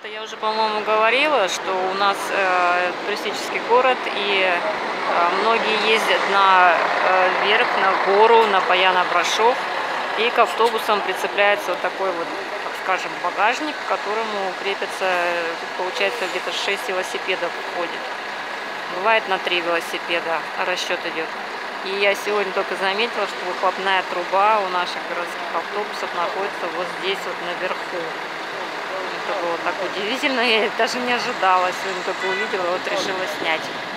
Я уже, по-моему, говорила, что у нас туристический город, и многие ездят вверх, на гору, на Баян-Абрашов, и к автобусам прицепляется вот такой вот, так скажем, багажник, к которому крепится, получается, где-то 6 велосипедов входит. Бывает на 3 велосипеда расчет идет. И я сегодня только заметила, что выхлопная труба у наших городских автобусов находится вот здесь вот наверху. Это было так удивительно, я даже не ожидала. Сегодня только увидела, вот решила снять.